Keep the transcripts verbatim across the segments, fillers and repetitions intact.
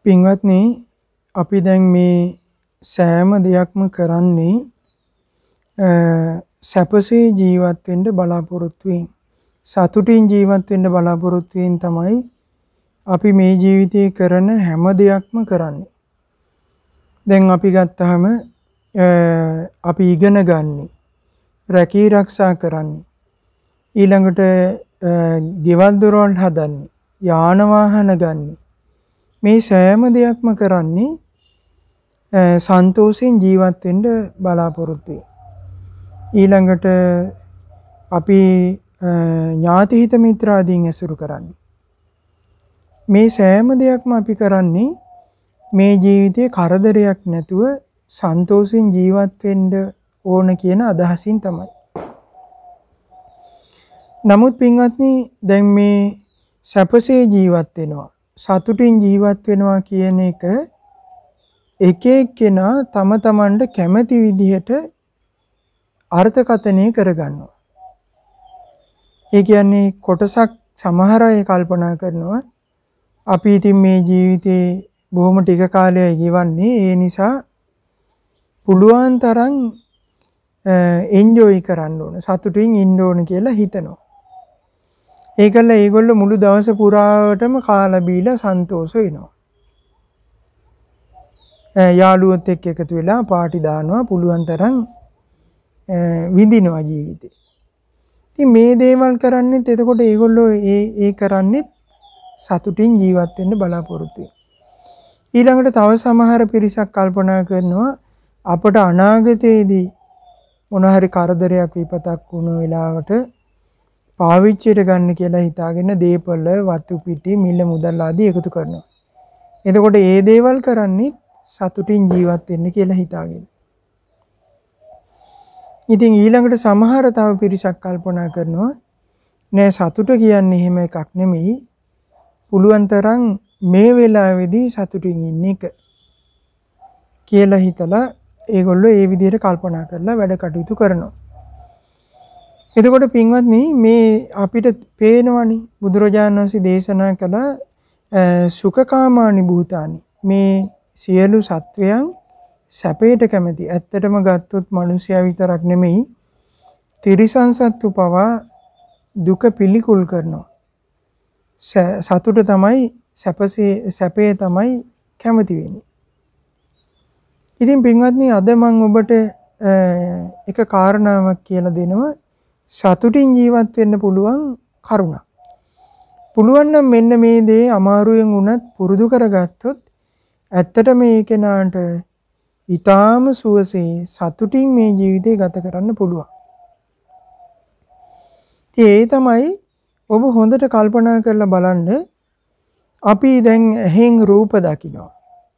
පින්වත්නි අපි දැන් මේ සෑම දෙයක්ම කරන්නේ සැපසේ ජීවත් වෙන්න බලාපොරොත්තු වෙමින් සතුටින් ජීවත් වෙන්න බලාපොරොත්තු වෙමින් තමයි අපි මේ ජීවිතේ කරන හැම දෙයක්ම කරන්නේ. දැන් අපි ගත්තාම අපි ඉගෙන ගන්නේ රැකී ආරක්ෂා කරන්නේ ඊළඟට ගෙවල් දොරවල් හදන්නේ යාන වාහන ගන්නේ මේ සෑම දෙයක්ම කරන්නේ සන්තෝෂෙන් ජීවත් වෙන්න බලාපොරොත්තු වෙයි. ඊළඟට අපි ඥාති හිත මිත්‍රාදීන් ඇසුරු කරන්නේ මේ සෑම දෙයක්ම අපි කරන්නේ මේ ජීවිතේ කරදරයක් නැතුව සන්තෝෂෙන් ජීවත් වෙන්න ඕන කියන අදහසින් තමයි. නමුත් පින්වත්නි දැන් මේ සැපසේ ජීවත් වෙනවා සතුටින් ජීවත් වෙනවා කියන එක එක එක්කෙනා තම තමන්ට කැමති විදිහට අර්ථකථනය කරගන්නවා. ඒ කියන්නේ කොටසක් සමහර අය කල්පනා කරනවා අපි ඉතින් මේ ජීවිතේ බොහොම ටික කාලයක් ගෙවන්නේ ඒ නිසා පුළුවන් තරම් එන්ජොයි කරන්න ඕන සතුටින් ඉන්න ඕන කියලා හිතනවා. ඒකල ඒගොල්ලෝ මුළු දවස පුරාවටම කාලා බීලා සන්තෝෂ වෙනවා. යාළුවොත් එක්ක එකතු වෙලා පාටි දානවා පුළුවන් තරම් විඳිනවා ජීවිතේ. ඉතින් මේ දේවල් කරන්නේත් එතකොට ඒගොල්ලෝ ඒ ඒ කරන්නේ සතුටින් ජීවත් වෙන්න බලාපොරොත්තු වෙනවා. ඊළඟට තව සමහර පිරිසක් කල්පනා කරනවා අපට අනාගතයේදී මොන හරි කරදරයක් විපතක් වුණ වෙලාවට පාවිච්චියට ගන්න කියලා හිතාගෙන දීපල වතු පිටි මිල මුදල් ආදී එකතු කරනවා. එතකොට මේ දේවල් කරන්නේ සතුටින් ජීවත් වෙන්න කියලා හිතාගෙන. ඉතින් ඊළඟට සමහර තව පිරිසක් කල්පනා කරනවා නෑ සතුට කියන්නේ එහෙම එකක් නෙමෙයි. පුළුවන් තරම් මේ වෙලාවේදී සතුටින් ඉන්න එක කියලා හිතලා ඒගොල්ලෝ ඒ විදිහට කල්පනා කරලා වැඩ කටයුතු කරනවා. එතකොට පින්වත්නි මේ අපිට පේනවනේ බුදුරජාණන් වහන්සේ දේශනා කළ සුඛකාමානි භූතානි මේ සියලු සත්වයන් සැපයට කැමති. ඇත්තටම ගත්තොත් මිනිසයා විතරක් නෙමෙයි තිරිසන් සත්තු පවා දුක පිළිකුල් කරනවා. සතුට තමයි සැපසේ සැපේ තමයි කැමති වෙන්නේ. ඉතින් පින්වත්නි අද මම ඔබට එක කාරණාවක් කියලා දෙනවා සතුටින් ජීවත් වෙන්න පුළුවන් කරුණක්. පුළුවන් නම් මෙන්න මේ දේ අමාරුවෙන් වුණත් පුරුදු කරගත්තොත් ඇත්තට මේ කෙනාට ඊටාම සුවසේ සතුටින් මේ ජීවිතේ ගත කරන්න පුළුවන්. ඒ තමයි ඔබ හොඳට කල්පනා කරලා බලන්න අපි දැන් ඇහෙන් රූප දකිනවා.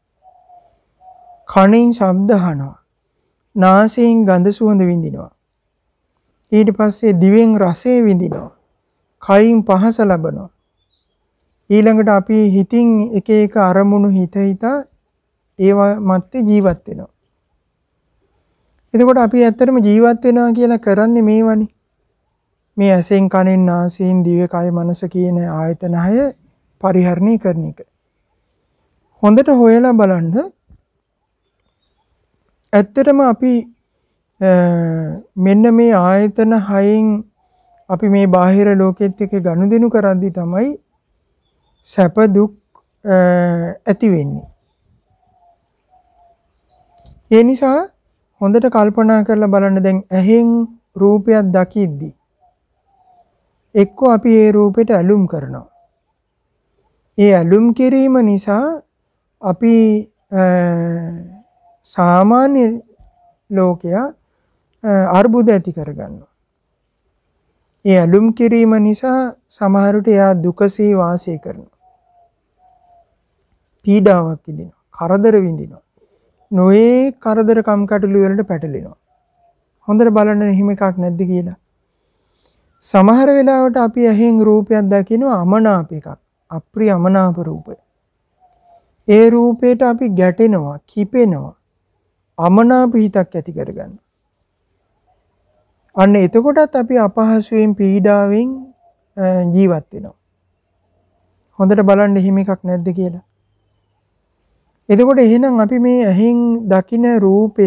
කනෙන් ශබ්ද අහනවා. නාසයෙන් ගඳ සුවඳ විඳිනවා. ඊට පස්සේ දිවෙන් රසය විඳිනවා. කයින් පහස ලබනවා. ඊළඟට අපි හිතින් එක එක අරමුණු හිත හිතා ඒවා මැත්තේ ජීවත් වෙනවා. එතකොට අපි ඇත්තටම ජීවත් වෙනවා කියලා කරන්නේ මේවනේ. මේ ඇසෙන් කනෙන් නාසයෙන් දිව කය මනස කියන ආයතන හය පරිහරණය කරන එක. හොඳට හොයලා බලන්න ඇත්තටම අපි මෙන්න මේ ආයතන හයෙන් අපි මේ බාහිර ලෝකෙත් එක්ක ගනුදෙනු කරද්දී තමයි සැප දුක් ඇති වෙන්නේ. ඒ නිසා හොඳට කල්පනා කරලා බලන්න දැන් ඇහෙන් රූපයක් දකිද්දී එක්කෝ අපි ඒ රූපෙට ඇලුම් කරනවා. ඒ ඇලුම් කිරීම නිසා අපි සාමාන්‍ය ලෝකයා අර්බුද ඇති කරගන්නවා. ඒ ඇලුම් කිරීම නිසා සමහරට එයා දුකසේ වාසය කරනවා. පීඩාවක් විඳිනවා. කරදර විඳිනවා. නොයේ කරදර කම්කටොළු වලට පැටලෙනවා. හොඳට බලන්න එහෙම එකක් නැද්ද කියලා. සමහර වෙලාවට අපි ඇහෙන් රූපයක් දකිනවා අමනාප එකක්. අප්‍රිය අමනාප රූපය. ඒ රූපයට අපි ගැටෙනවා, කිපෙනවා. අමනාප හිතක් ඇති කරගන්නවා. අන්න එතකොටත් අපි අපහසුයෙන් පීඩාවෙන් ජීවත් වෙනවා. හොඳට බලන්න එහෙම එකක් නැද්ද කියලා. එතකොට එහෙනම් අපි මේ ඇහෙන් දකින රූපය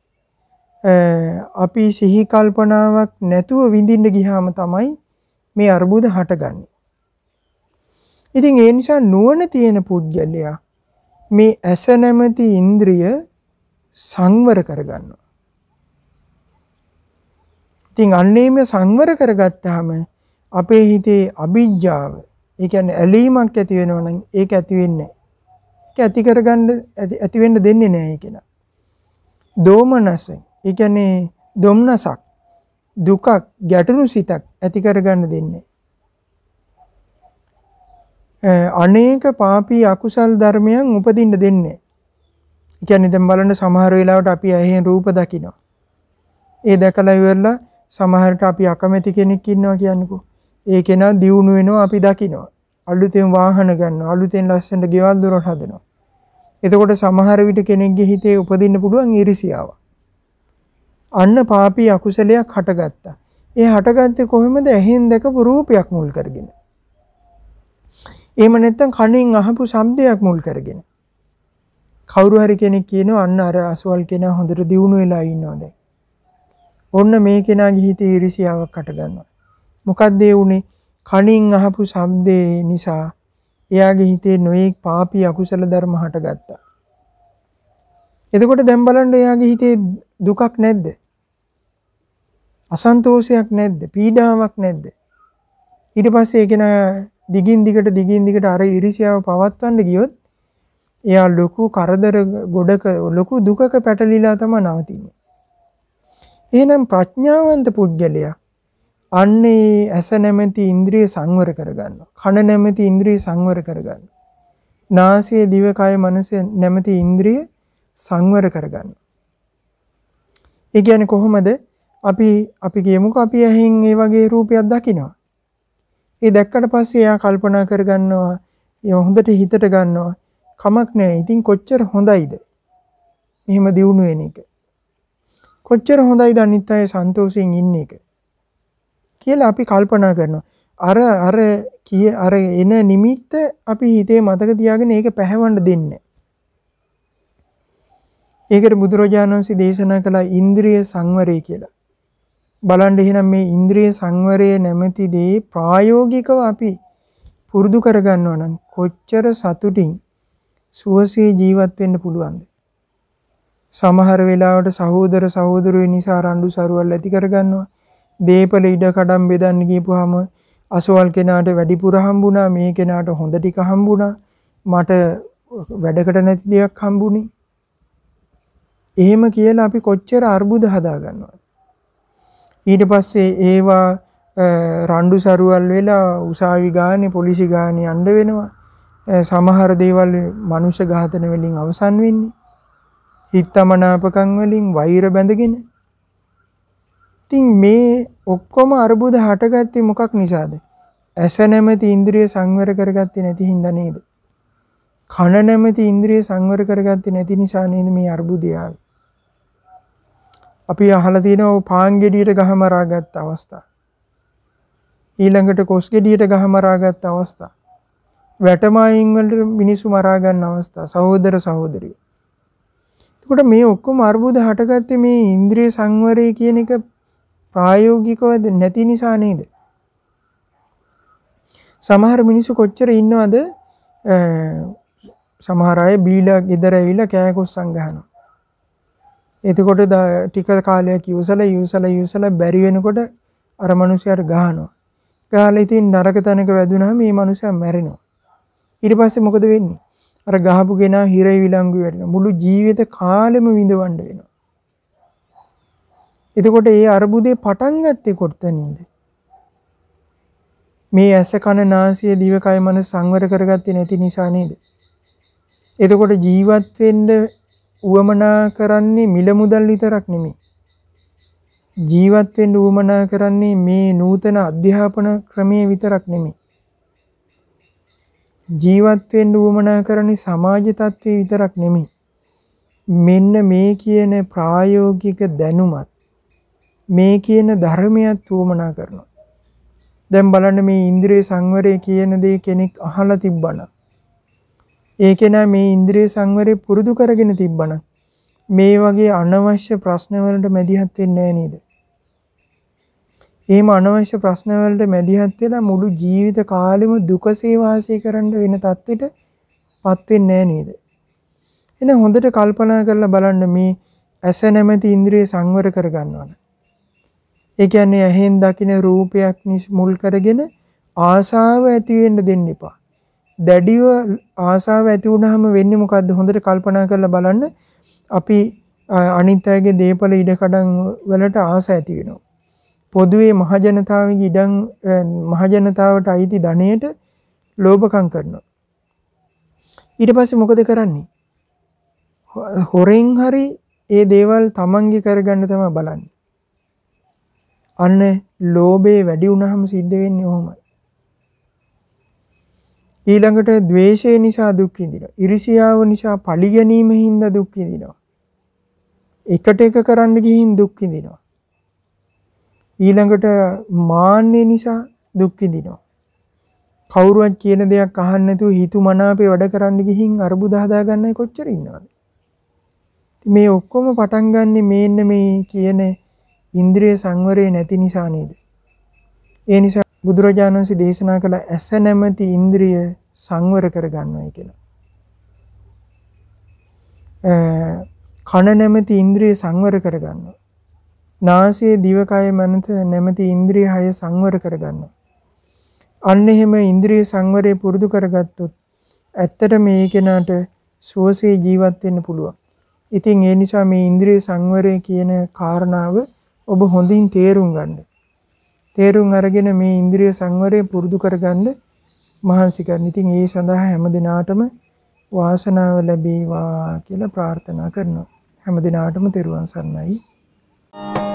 අපි සිහි කල්පනාවක් නැතුව විඳින්න ගියාම තමයි මේ අර්බුද හටගන්නේ. ඉතින් ඒ නිසා නුවණ තියෙන පුද්ගලයා මේ ඇස නැමැති ඉන්ද්‍රිය සංවර කරගන්නවා. ඉතින් අන්නේම සංවර කරගත්තාම අපේ හිතේ අවිජ්ජාව, ඒ කියන්නේ ඇලීමක් ඇති වෙනවා නම් ඒක ඇති වෙන්නේ නැහැ. ඒක ඇති කරගන්න ඇති වෙන්න දෙන්නේ නැහැ ඒක නා. දෝමනස, ඒ කියන්නේ දුම්නසක්, දුකක්, ගැටලු සිතක් ඇති කරගන්න දෙන්නේ. අනේක පාපී අකුසල් ධර්මයන් උපදින්න දෙන්නේ. ඒ කියන්නේ දැන් බලන්න සමහර වෙලාවට අපි ඇහෙන් රූප දකිනවා. ඒ දැකලා ඉවරලා සමහරට අපි අකමැති කෙනෙක් ඉන්නවා කියන්නකෝ. ඒ කෙනා දියුණු වෙනවා අපි දකිනවා. අලුතෙන් වාහන ගන්නවා, අලුතෙන් ලස්සනට ගෙවල් දොරට හදනවා. එතකොට සමහර විට කෙනෙක්ගේ හිතේ උපදින්න පුළුවන් ඊර්ෂියාව. අන්න පාපී අකුසලයක් හටගත්තා. ඒ හටගත්තේ කොහොමද? ඇහෙන් දැකපු රූපයක් මුල් කරගෙන. එහෙම නැත්නම් කණෙන් අහපු ශබ්දයක් මුල් කරගෙන. කවුරු හරි කෙනෙක් කියනවා අන්න අර අසවල් කෙනා හොඳට දියුණු වෙලා ඉන්නවා දැන්. ඔන්න මේ කෙනාගේ හිතේ ඊර්ෂියාවක් හට ගන්නවා. මොකක්ද ඒ උනේ? කණින් අහපු ශබ්දේ නිසා එයාගේ හිතේ නොඑක් පාපී අකුසල ධර්ම හටගත්තා. එතකොට දැන් බලන්න එයාගේ හිතේ දුකක් නැද්ද? අසන්තෝෂයක් නැද්ද? පීඩාවක් නැද්ද? ඊට පස්සේ ඒ කෙනා දිගින් දිගට දිගින් දිගට අර ඊර්ෂියාව පවත්වන්න ගියොත් එයා ලොකු කරදර ගොඩක ලොකු දුකක පැටලිලා තමයි නවතින්නේ. එහෙනම් ප්‍රඥාවන්ත පුද්ගලයා අන්නේ ඇස නැමැති ඉන්ද්‍රිය සංවර කරගන්නවා. කන නැමැති ඉන්ද්‍රිය සංවර කරගන්නවා. නාසය, දිව, කය, මනස නැමැති ඉන්ද්‍රිය සංවර කරගන්නවා. ඒ කියන්නේ කොහොමද? අපි අපි කියමුකෝ අපි ඇහෙන් ඒ වගේ රූපයක් දකිනවා. ඒ දැක්කට පස්සේ එයා කල්පනා කරගන්නවා, ඒ හොඳට හිතට ගන්නවා. කමක් නැහැ. ඉතින් කොච්චර හොඳයිද? මෙහෙම දියුණු වෙන එක. කොච්චර හොඳයිද අනිත් අය සන්තෝෂයෙන් ඉන්න එක. කියලා අපි කල්පනා කරනවා. අර අර කිය අර එන නිමිත්ත අපි හිතේ මතක තියාගෙන ඒක පැහැවන්න දෙන්නේ. ඒකට බුදුරජාණන් වහන්සේ දේශනා කළා ඉන්ද්‍රිය සංවරය කියලා. බලන්න එහෙනම් මේ ඉන්ද්‍රිය සංවරය නැමැති දේ ප්‍රායෝගිකව අපි පුරුදු කරගන්නවා නම් කොච්චර සතුටින් සුවසේ ජීවත් වෙන්න පුළුවන්ද? සමහර වෙලාවට සහෝදර සහෝදරයෝ නිසා රණ්ඩු සරුවල් ඇති කරගන්නවා. දීපල ඉඩ කඩම් බෙදන්න ගියපුවාම අසවල් කෙනාට වැඩිපුර හම්බුණා, මේ කෙනාට හොඳ ටික හම්බුණා, මට වැඩකට නැති දෙයක් හම්බුනේ. එහෙම කියලා අපි කොච්චර අර්බුද හදා ගන්නවද? ඊට පස්සේ ඒවා රණ්ඩු සරුවල් වෙලා උසාවි ගානේ පොලිසි ගානේ යන්න වෙනවා. සමහර දේවල් මනුෂ්‍ය ඝාතන වලින් අවසන් වෙන්නේ. හිතමනාපකම් වලින් වෛර බැඳගෙන. ඉතින් මේ ඔක්කොම අර්බුද හටගත්තේ මොකක් නිසාද? ඇස නැමැති ඉන්ද්‍රිය සංවර කරගත්තේ නැති හින්දා නේද? කන නැමැති ඉන්ද්‍රිය සංවර කරගත්තේ නැති නිසා නේද මේ අර්බුදය ආවේ? අපි අහලා තියෙනවා පාන් ගෙඩියට ගහ මරාගත් අවස්ථා. ඊළඟට කොස් ගෙඩියට ගහ මරාගත් අවස්ථා. වැටමායින් වලට මිනිස්සු මරා ගන්න අවස්ථා. සහෝදර සහෝදරියෝ. එතකොට මේ ඔක්කොම අර්බුද හටගත්තේ මේ ඉන්ද්‍රිය සංවරය කියන එක ප්‍රායෝගිකව නැති නිසා නේද? සමහර මිනිස්සු කොච්චර ඉන්නවද? සමහර අය බීලා ගෙදර ඇවිල්ලා කෑකොස්සන් ගහනවා. එතකොට ටික කාලයක් ඉවසලා ඉවසලා ඉවසලා බැරි වෙනකොට අර මිනිහයාට ගහනවා. ගහලා ඉතින් නරක තැනක වැදුනහම මේ මිනිහයා මැරෙනවා. ඊට පස්සේ මොකද වෙන්නේ? අර ගහපු කෙනා හිරේ විලංගු වෙනවා. මුළු ජීවිත කාලෙම විඳවන්න වෙනවා. එතකොට ඒ අර්බුදේ පටන් ගත්තේ කොතනින්ද? මේ ඇස කන නාසය දිව කය මනස සංවර කරගත්තේ නැති නිසා නේද? එතකොට ජීවත් වෙන්න උවමනා කරන්නේ මිල මුදල් විතරක් නෙමෙයි. ජීවත් වෙන්න උවමනා කරන්නේ මේ නූතන අධ්‍යාපන ක්‍රමයේ විතරක් නෙමෙයි. ජීවත් වෙන්න උවමනා කරන්නේ සමාජ තත්ත්වයේ විතරක් නෙමෙයි. මෙන්න මේ කියන ප්‍රායෝගික දැනුමත් මේ කියන ධර්මයක් උවමනා කරනවා. දැන් බලන්න මේ ඉන්ද්‍රිය සංවරය කියන දේ කෙනෙක් අහලා තිබ්බනම් ඒකේ නා මේ ඉන්ද්‍රිය සංවරය පුරුදු කරගෙන තිබ්බනම් මේ වගේ අනවශ්‍ය ප්‍රශ්න වලට මැදිහත් වෙන්නේ නැහැ නේද? එහෙම අනවශ්‍ය ප්‍රශ්න වලට මැදිහත් වෙලා මුළු ජීවිත කාලෙම දුකසේ වාසය කරන්න වෙන තත්ත්වෙට පත් වෙන්නේ නැහැ නේද? එහෙනම් හොඳට කල්පනා කරලා බලන්න මේ ඇස නැමැති ඉන්ද්‍රිය සංවර කරගන්නවා. ඒ කියන්නේ ඇහෙන් දකින රූපයක් මුල් කරගෙන ආශාව ඇති වෙන්න දෙන්න එපා. දැඩිව ආශාව ඇති වුනහම වෙන්නේ මොකද්ද? හොඳට කල්පනා කරලා බලන්න. අපි අනිත් අයගේ දේපල ඉඩකඩම් වලට ආස ඇති වෙනවා. පොදුවේ මහජනතාවගේ ඉඩම් මහජනතාවට අයිති ධනයට ලෝභකම් කරනවා. ඊට පස්සේ මොකද කරන්නේ? හොරෙන් හරි ඒ දේවල් තමන්ගේ කරගන්න තමයි බලන්නේ. අන්න ලෝභේ වැඩි වුණාම සිද්ධ වෙන්නේ ඔහොමයි. ඊළඟට ද්වේෂය නිසා දුක් විඳිනවා. ඉරිසියාව නිසා පලි ගැනීම හින්දා දුක් විඳිනවා. එකට එක කරන්න ගිහින් දුක් විඳිනවා. ඊළඟට මාන්නය නිසා දුක් විඳිනවා. කවුරුවත් කියන දෙයක් අහන්න නැතුව හිතු මනාපේ වැඩ කරන්න ගිහින් අරුබුද හදා ගන්නයි කොච්චර ඉන්නවද? මේ ඔක්කොම පටන් ගන්නෙ මේන්න මේ කියන ඉන්ද්‍රිය සංවරය නැති නිසා නේද? ඒ නිසා බුදුරජාණන් වහන්සේ දේශනා කළ ඇස නැමැති ඉන්ද්‍රිය සංවර කරගන්නයි කියලා. කන නැමැති ඉන්ද්‍රිය සංවර කරගන්නවා. නාසය දිවකය මනස නැමැති ඉන්ද්‍රිය හය සංවර කරගන්නවා. අන්න එහෙම ඉන්ද්‍රිය සංවරය පුරුදු කරගත්තොත් ඇත්තට මේ කෙනාට සුවසේ ජීවත් වෙන්න පුළුවන්. ඉතින් ඒ නිසා මේ ඉන්ද්‍රිය සංවරය කියන කාරණාව ඔබ හොඳින් තේරුම් ගන්න. තේරුම් අරගෙන මේ ඉන්ද්‍රිය සංවරය පුරුදු කරගන්න මහන්සි ගන්න. ඉතින් ඒ සඳහා හැම දිනාටම වාසනාව ලැබේවා කියලා ප්‍රාර්ථනා කරනවා. හැම දිනාටම තෙරුවන් සරණයි.